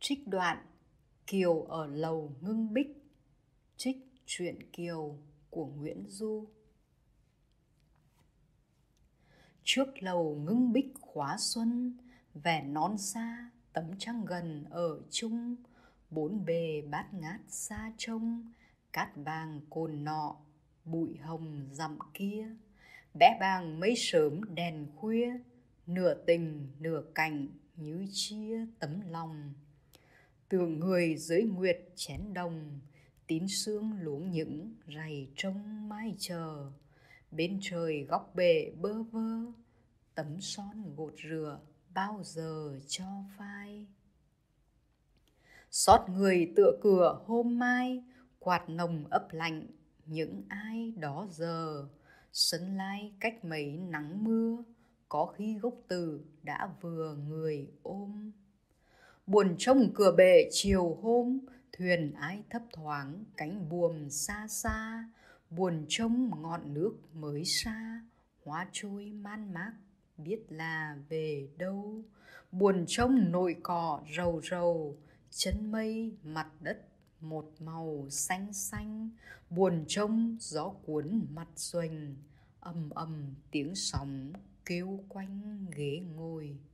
Trích đoạn Kiều ở lầu Ngưng Bích. Trích truyện Kiều của Nguyễn Du. Trước lầu Ngưng Bích khóa xuân, vẻ non xa tấm trăng gần ở chung. Bốn bề bát ngát xa trông, cát vàng cồn nọ, bụi hồng dặm kia. Bé bàng mây sớm đèn khuya, nửa tình nửa cảnh như chia tấm lòng. Tưởng người dưới nguyệt chén đồng, tín sương luống những rày trông mai chờ. Bên trời góc bể bơ vơ, tấm son gột rửa bao giờ cho phai. Xót người tựa cửa hôm mai, quạt nồng ấp lạnh những ai đó giờ. Sân lai cách mấy nắng mưa, có khi gốc từ đã vừa người ôm. Buồn trông cửa bể chiều hôm, thuyền ai thấp thoáng cánh buồm xa xa. Buồn trông ngọn nước mới xa, hóa trôi man mác biết là về đâu. Buồn trông nồi cỏ rầu rầu, chân mây mặt đất một màu xanh xanh. Buồn trông gió cuốn mặt xuềnh, ầm ầm tiếng sóng kêu quanh ghế ngồi.